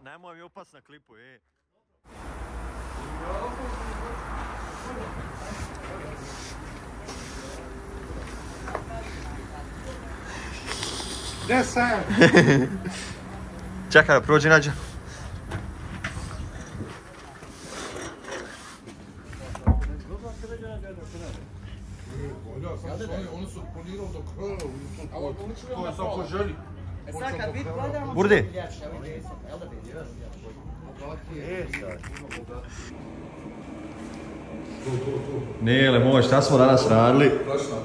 Nemoj mi upast na klipu, ej. Gdje sam? Čekaj, prođi nađe. Oni su polirali do kraja. To je samo po želji. Sad kad vid gledamo... Burdi. Nele moj, šta smo danas radili? Prašna.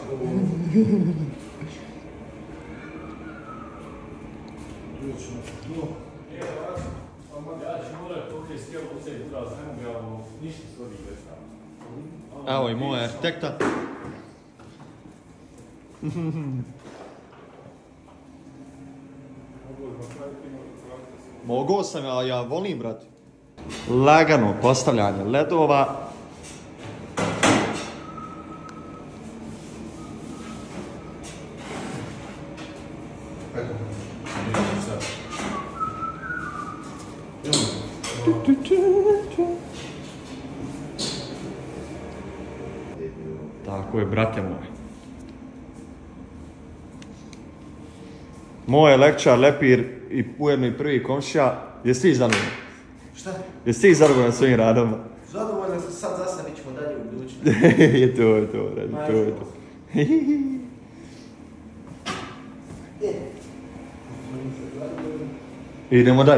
Evo i moja arhitekta. Mogao sam, ali ja volim, brate. Lagano postavljanje ledova. Tako je, brate moj. Moj lekčar, lepir i ujedno i prvi komšija. Jesi ti zadovoljan? Šta? Jesi ti zadovoljan svojim radom? Zadovoljno sam, sad zastavit ćemo dalje u budućnosti. Je to, radi, to je to. Idemo dalje.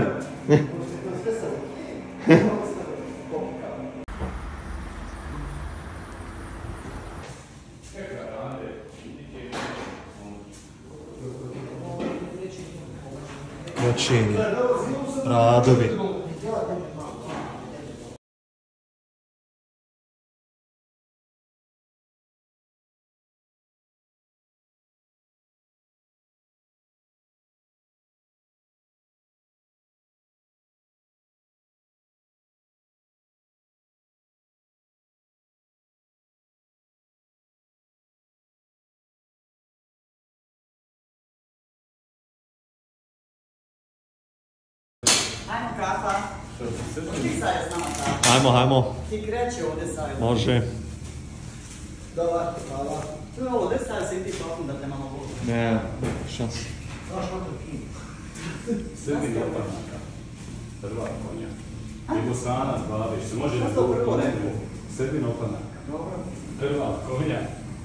Noćenje, radovi. Ajmo kafa. Ti sad je s nama kafa. Hajmo. Ti kreći ovdje sad. Može. Dobar, hvala. Tu je ovo, gdje sad si ti tokom da te malo boli? Ne, šans. Znaš kako je fin. Srbi opanaka, prva konja. Jugosanac, babiš, se može da to uporedu. Srbi opanaka, prva konja.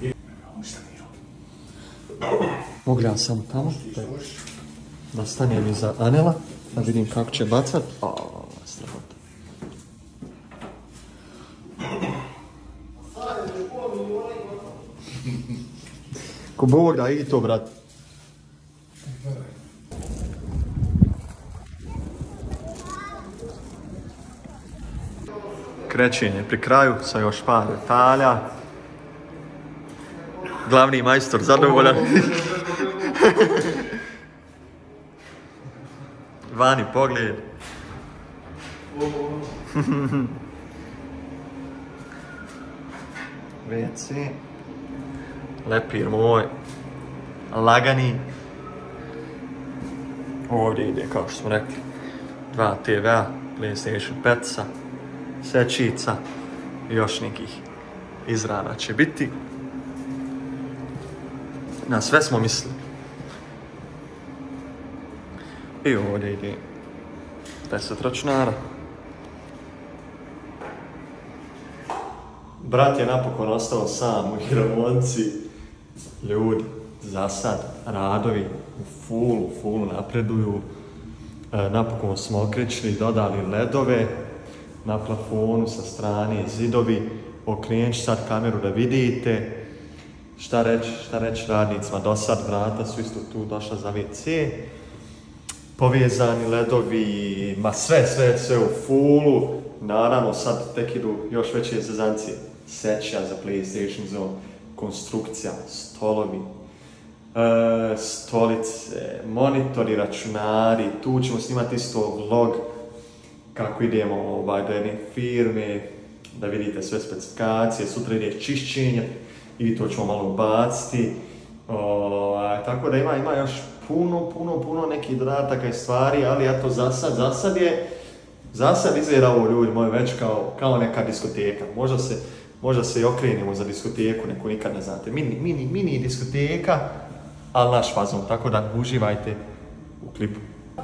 Mogu ja samo tamo? Da stanem iza Anela, da vidim kako će bacat. Strahota. Ko Bog da, idi to, brat. Krećenje pri kraju sa još par detalja. Glavni majstor zadovoljan. Vani pogled. WC. Lepir moj. Lagani. Ovdje ide, kao što smo rekli, 2 TV-a, PlayStation 5-a, sečica i još nekih izrada će biti. Na sve smo mislili. I ovdje ide 10 računara. Brat je napokon ostao sam u Hiramonci. Ljudi, za sad radovi u fulu napreduju. Napokon smo okrećili, dodali ledove na plafonu sa strane, zidovi. Okrenut ću sad kameru da vidite. Šta reći radnicima, do sad vrata su isto tu došla za WC. Povezani ledovi, ma sve u fullu. Naravno sad tek idu još veće zezancije. Seća za PlayStation Zone, konstrukcija, stolovi, stolice, monitori, računari. Tu ćemo snimati isto vlog kako idemo do jedne firme, da vidite sve specifikacije. Sutra ide čišćenje i to ćemo malo baciti. Tako da ima još puno nekih dodataka i stvari, ali eto za sad izgleda ovo, ljudi moji, već kao neka diskoteka. Možda se i okrenemo za diskoteku, neku nikad ne znate. Mini diskoteka, ali naš fazon, tako da uživajte u klipu.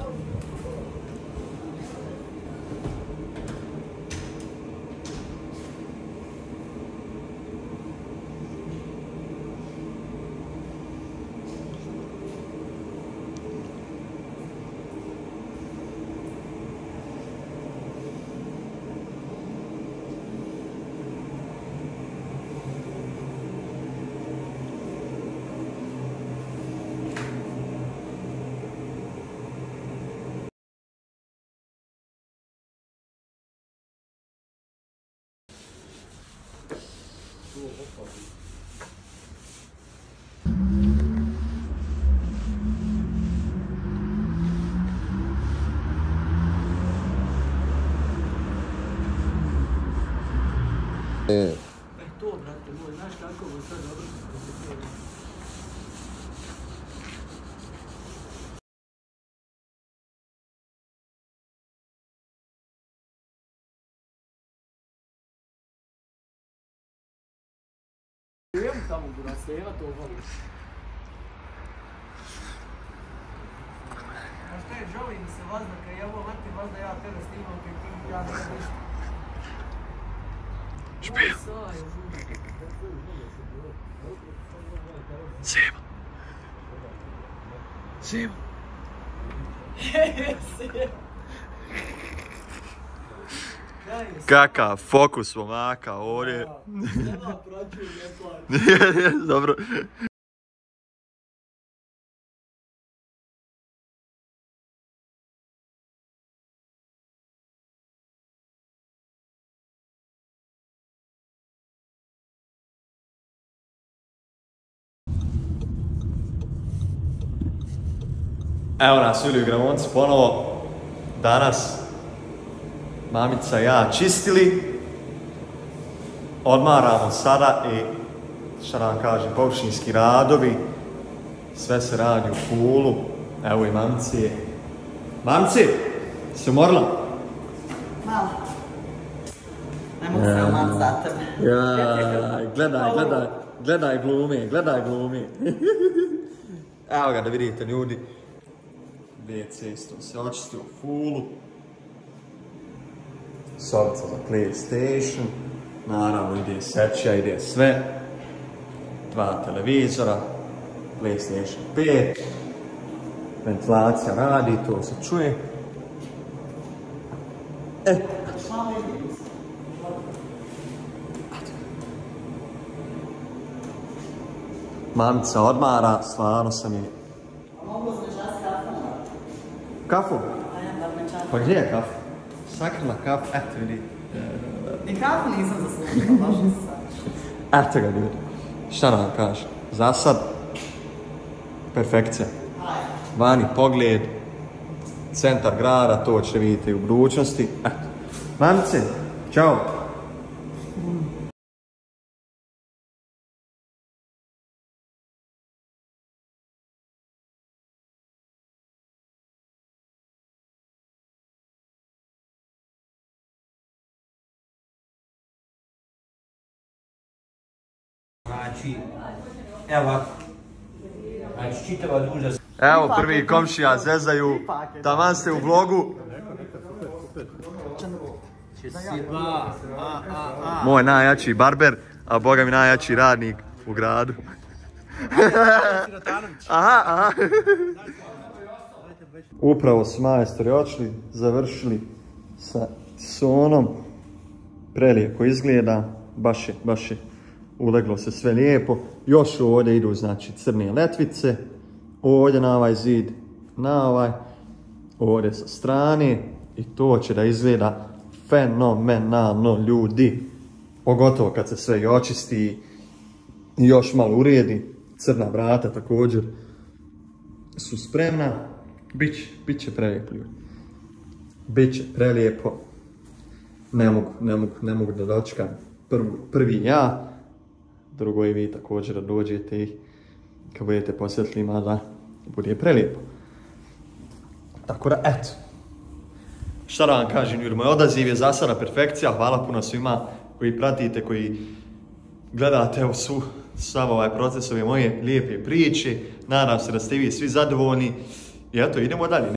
To, brate moj, znaš kako je sad dobro. Idem tamo bura, seva to voli. A šta je, žali mi se vazda, kad je ovo vrti, vazda ja tebe snimam, kaj ti ja ne ništa. Špil. Seba. Seba. Kakav fokus momaka ovdje. Dobro. Evo nas Juliju Gravonci ponovo, danas mamica i ja čistili, odmaramo sada i šta nam kažem, površinski radovi, sve se radi u fulu, evo i mamici je. Mamici, si umorila? Malo. Ne mogu se umati za tebe. Ja, gledaj glumi. Evo ga da vidite ljudi. WC isto se očistio u fulu. Sobica za PlayStation. Naravno ide sečija, ide sve. 2 televizora. PlayStation 5. Ventilacija radi, to se čuje. Mamica odmara, stvarno sam je... Mogu se čas kafu? Kafu? A ja bar me čas. Pa gdje je kafu? Sakrila kafu, eto vidi. Ni kafu nisam zaslužila, baš nisam sad. Eto ga ljudi. Šta nam kaže? Za sad, perfekcija. Vani pogled, centar grada, to ćete vidjeti u budućnosti. Eto. Mamice, čao! Znači, evo ovako. Znači, čitava duža... Evo prvi komšija zezaju, taman ste u vlogu. Moj najjači barber, a boga mi najjači radnik u gradu. Aha. Upravo su majstori odšli, završili sa sonom. Prelijepo izgleda, baš je. Uleglo se sve lijepo. Još ovdje idu znači crne letvice. Ovdje na ovaj zid, na ovaj. Ovdje sa strane. I to će da izgleda fenomenalno ljudi. Pogotovo kad se sve i očisti i još malo uredi. Crna vrata također su spremna. Biće prelijepo ljudi. Biće prelijepo. Ne mogu da dočekam. Prvi ja. Drugo i vi također da dođete i kad budete posjetili, mada bude prelijepo. Tako da, eto. Šta da vam kažem, ljudi, moj odaziv je za sada perfekcija. Hvala puno svima koji pratite, koji gledate evo sav ovaj proces ove moje lijepe priče. Nadam se da ste vi svi zadovoljni. I eto, idemo dalje.